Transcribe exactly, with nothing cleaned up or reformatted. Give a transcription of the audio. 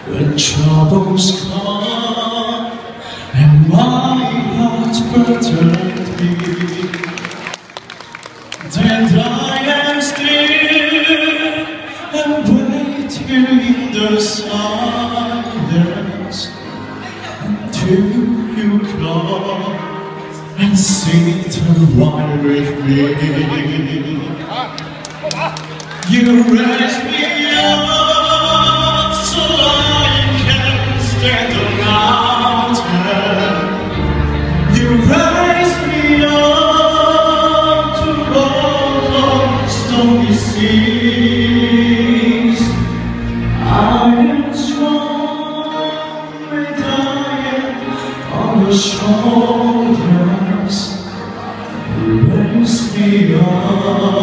When troubles come and my heart burdens me, then I am still and wait here in the silence until you come and sit a while with me. You raise me up so I can stand the mountain. You raise me up to walk on stormy seas. I am strong and I am on your shoulders. You raise me up.